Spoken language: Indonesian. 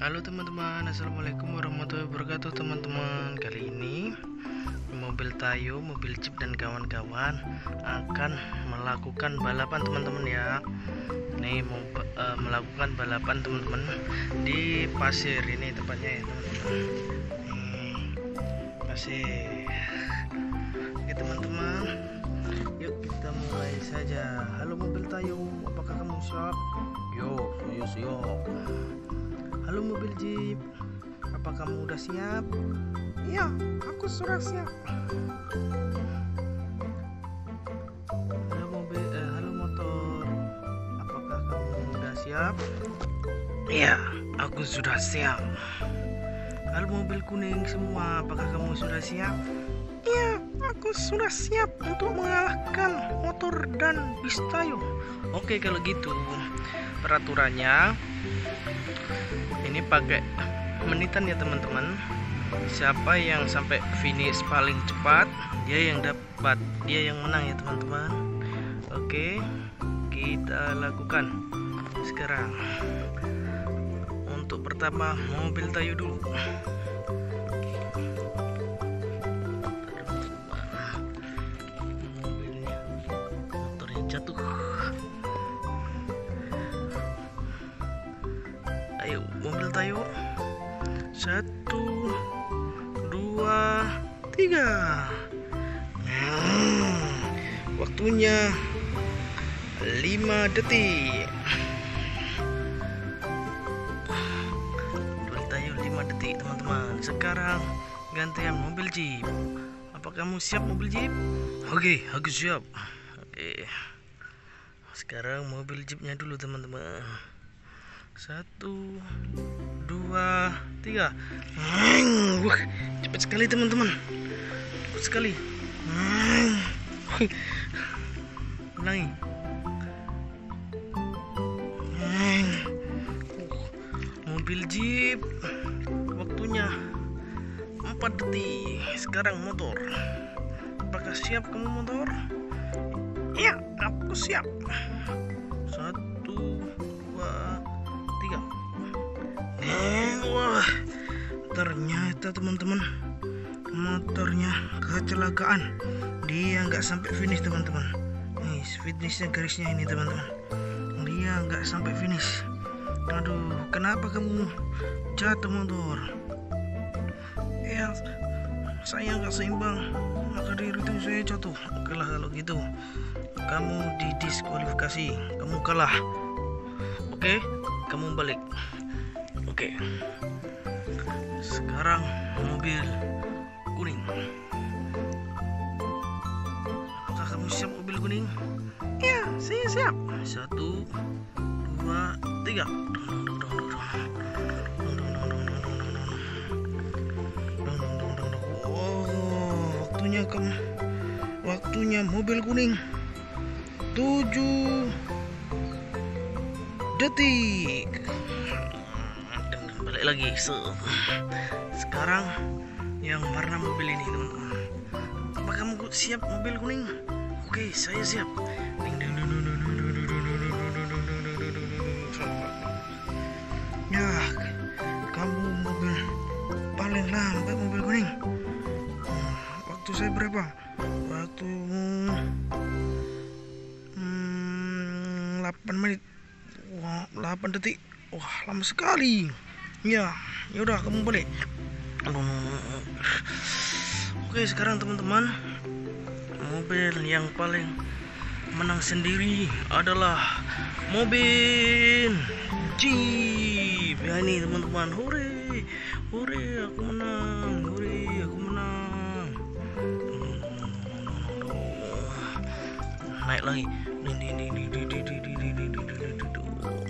Halo teman-teman, assalamualaikum warahmatullahi wabarakatuh teman-teman. Kali ini mobil Tayo, mobil Jeep dan kawan-kawan akan melakukan balapan teman-teman ya. Ini mau melakukan balapan teman-teman di pasir ini tepatnya ya teman-teman. Pasir. Oke teman-teman, yuk kita mulai saja. Halo mobil Tayo, apakah kamu siap? Yo siap. Halo mobil Jeep, apa kamu udah siap? Iya, aku sudah siap. Halo motor, apakah kamu udah siap? Iya, aku sudah siap. Halo mobil kuning semua, apakah kamu sudah siap? Iya, aku sudah siap untuk mengalahkan motor dan bis Tayo. Oke, kalau gitu peraturannya ini pakai menitan ya teman-teman. Siapa yang sampai finish paling cepat, dia yang dapat, dia yang menang ya teman-teman. Oke, kita lakukan sekarang. Untuk pertama mobil Tayo dulu. Motornya jatuh. Ayo mobil Tayo, 1, 2, 3. Waktunya 5 detik. Mobil Tayo 5 detik teman-teman. Sekarang gantian mobil Jeep. Apa kamu siap mobil Jeep? Oke, aku siap. Oke. Sekarang mobil Jeepnya dulu teman-teman. 1, 2, 3. Wah, cepat sekali teman-teman. Cepat sekali. Ulangi. Mobil Jeep waktunya 4 detik. Sekarang motor. Apakah siap kamu motor? Iya, aku siap. 1, 2, 3. Wah, ternyata teman-teman motornya kecelakaan. Dia nggak sampai finish teman-teman. Nih finishnya garisnya ini teman-teman. Dia nggak sampai finish. Aduh, kenapa kamu jatuh motor? Ya, saya nggak seimbang, maka dari itu saya jatuh. Oke lah kalau gitu, kamu didiskualifikasi, kamu kalah. Oke, kamu balik. Oke. Sekarang mobil kuning. Apakah kamu siap mobil kuning? Iya, saya siap. 1, 2, 3. Oh, waktunya mobil kuning 7 detik. Balik lagi. Sekarang yang warna mobil ini teman-teman. Apa kamu siap mobil kuning? Oke, saya siap. Ya, kamu mobil paling lambat mobil kuning. Waktu saya berapa? Waktumu 8 menit. Wah, 8 detik. Wah, lama sekali. Ya, yaudah kamu balik. Oke, sekarang teman-teman, mobil yang paling menang sendiri adalah mobil Jeep. Ya ini teman-teman, hore, aku menang, aku menang. Naik lagi.